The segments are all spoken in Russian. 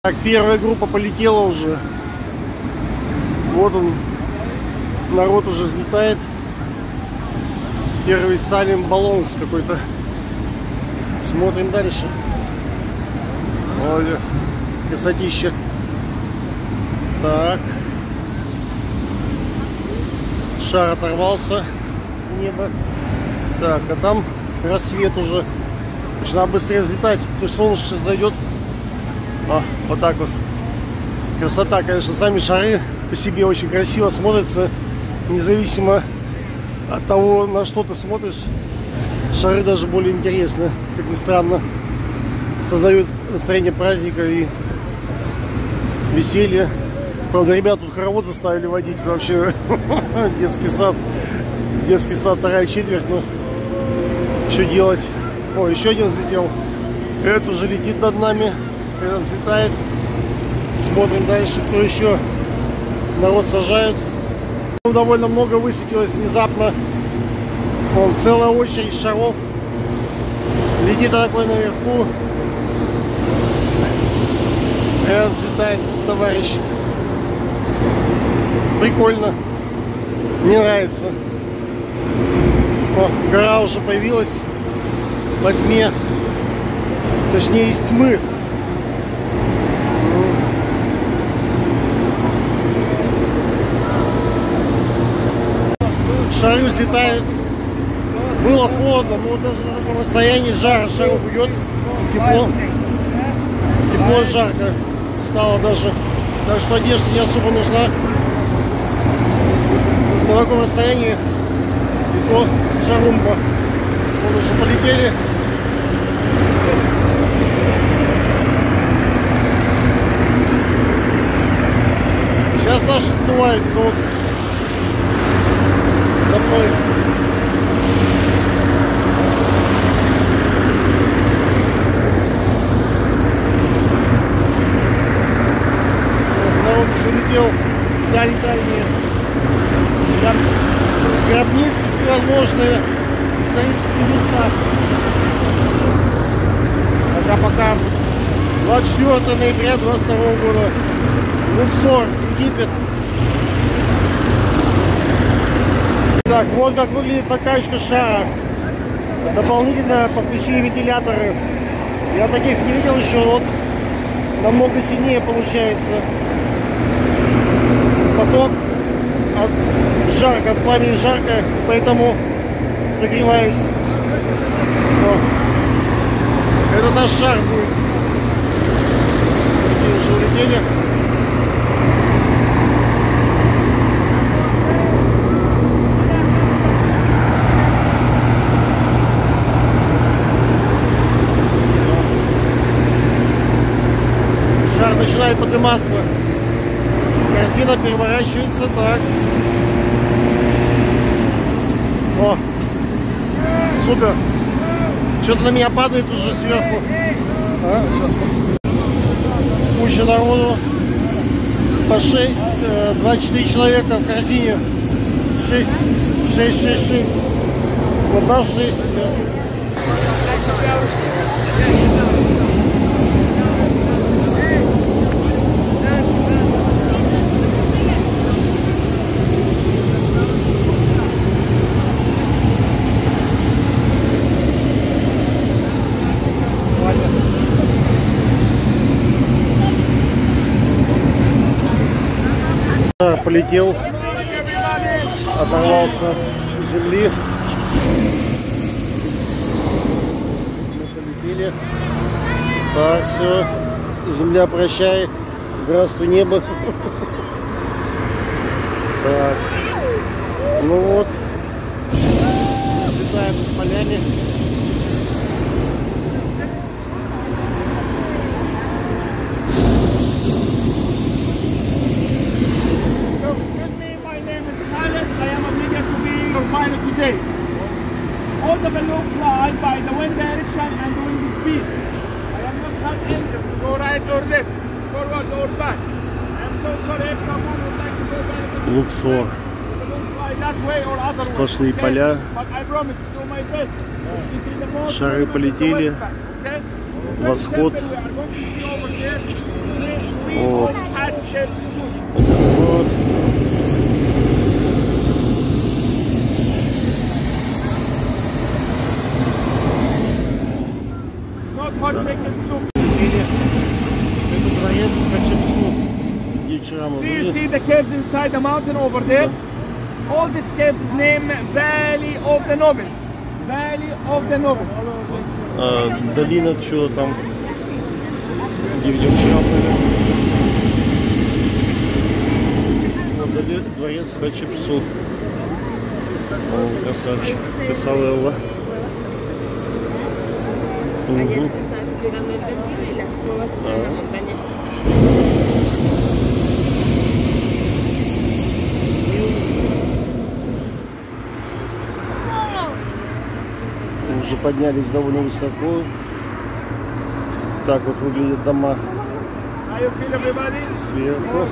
Так, первая группа полетела уже. Вот он, народ уже взлетает. Первый Салим Баллонс какой-то. Смотрим дальше. Ой, красотища. Так. Шар оторвался. Небо. Так, а там рассвет уже. Надо быстрее взлетать. То есть солнце сейчас зайдет. Вот так вот. Красота, конечно, сами шары по себе очень красиво смотрятся. Независимо от того, на что ты смотришь. Шары даже более интересны, как ни странно. Создают настроение праздника и веселье. Правда, ребят тут хоровод заставили водить. Это вообще детский сад. Детский сад, вторая четверть. Но что делать? О, еще один взлетел. Этот уже летит над нами. Этот взлетает. Смотрим дальше, кто еще. Народ сажают. Довольно много высветилось внезапно. Вон целая очередь шаров. Летит такой наверху. Этот взлетает, товарищ. Прикольно. Мне нравится. О, гора уже появилась во тьме. Точнее, из тьмы. Шары взлетают. Было холодно, но даже на таком расстоянии жара шаров идет. Тепло. Тепло и жарко стало даже. Так что одежда не особо нужна. На таком расстоянии и то жарумба. Вон уже полетели. Сейчас наш отдувается вот за мной. Народ уже летел дальние. Там гробницы всевозможные, исторические места. Пока-пока. 24 ноября 22 года. Луксор, Египет. Так, вот как выглядит накачка шара. Дополнительно подключили вентиляторы. Я таких не видел еще. Вот намного сильнее получается. Поток жарко, от пламени жарко, поэтому согреваюсь. Это наш шар будет. Эти уже улетели. Шар начинает подниматься. Корзина переворачивается так. О, супер. Что-то на меня падает уже сверху. Куча народу. По 24 человека в корзине. 6. Вот нас 6. Полетел, оторвался от земли. Мы полетели. Так, все. Земля, прощай. Здравствуй, небо. Так. Ну вот. Летаем по поляне. Today, all the balloons fly by the wind direction and the wind speed. I am not had engine to go right or left, forward or back. I am so sorry if someone would like to go back. Луксор. Сплошные поля. Шары полетели. Восход. дворец Хатшепсут, где вчера мы Do you были. see the caves inside the mountain over there? All these caves is named Valley of the Nobles. Valley of the Nobles. Долина чего там, где видел вчера были. Вот дворец Хатшепсут. О, красавчик, красавелла. Угу. Уже поднялись довольно высоко. Так вот выглядят дома How you feel, everybody? сверху.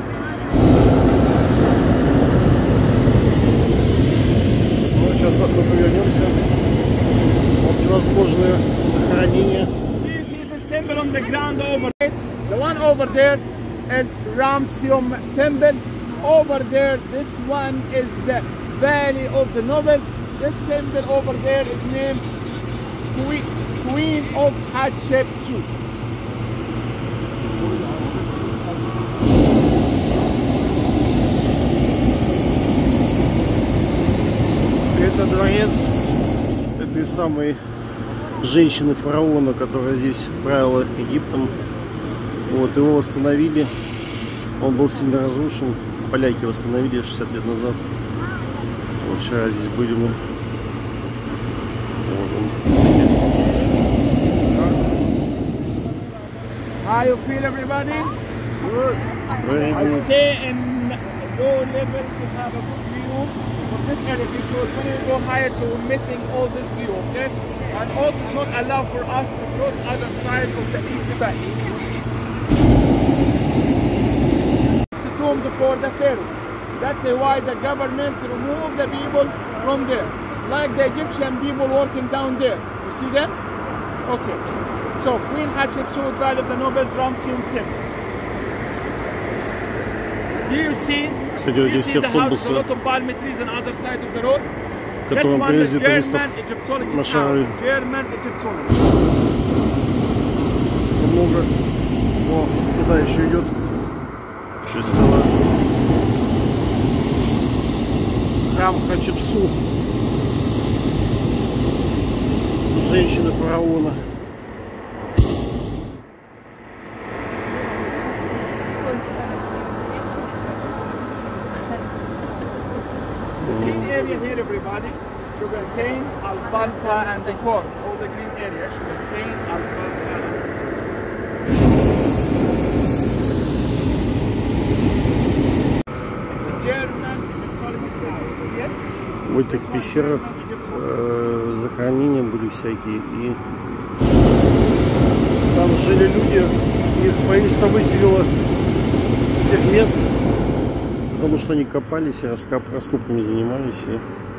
Ну, сейчас мы повернемся. Вот всевозможные захоронения. Do you see this temple on the ground over there? The one over there is Ramsium Temple. Over there, this one is the Valley of the Noble. This temple over there is named Queen of Hatshepsut. Это дворец этой самой женщины-фараона, которая здесь правила Египтом. Вот, его восстановили. Он был сильно разрушен. Поляки восстановили 60 лет назад. Вот вчера здесь были мы. Вот он. How you feel, everybody? Very I good. stay in low level to have a good view of this area because when we go higher, so we're missing all this view, okay? And also it's not allowed for us to cross other side of the east bank. It's a tomb for the pharaoh. That's why the government removed the people from there, like the Egyptian people working down there. You see them? Okay. So Queen Hatshepsut, Valley of the Nobles, Ramsium Temple. Do you see? Кстати, Do вот you здесь see все the house with a автобусы, lot of palm trees on the other side of the road? This которым one is привезли туристов German Egyptology на house. Шарли. German Egyptology. Много. О, туда еще идет. То есть целая храм Хатшепсут. Женщины фараона. Green area here, everybody. Sugarcane, alfalfa, and the corn. All the green area. Sugarcane, alfalfa. It's a German Egyptology house. See it? В этих пещерах захоронения были всякие. И там жили люди. Их правительство выселило с тех мест, потому что они копались и раскопками занимались. И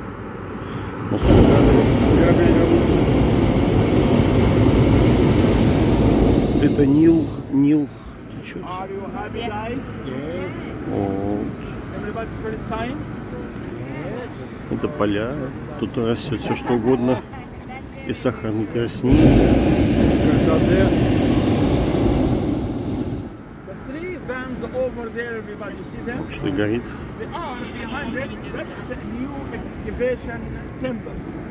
это Нил течет. Are you happy, guys? Yes. Вот. Everybody's first time? Это поля. Тут растет все что угодно. И сахарный тростник. The three vans over there, everybody, you see them? Что горит. They are behind it. That's a new excavation temple.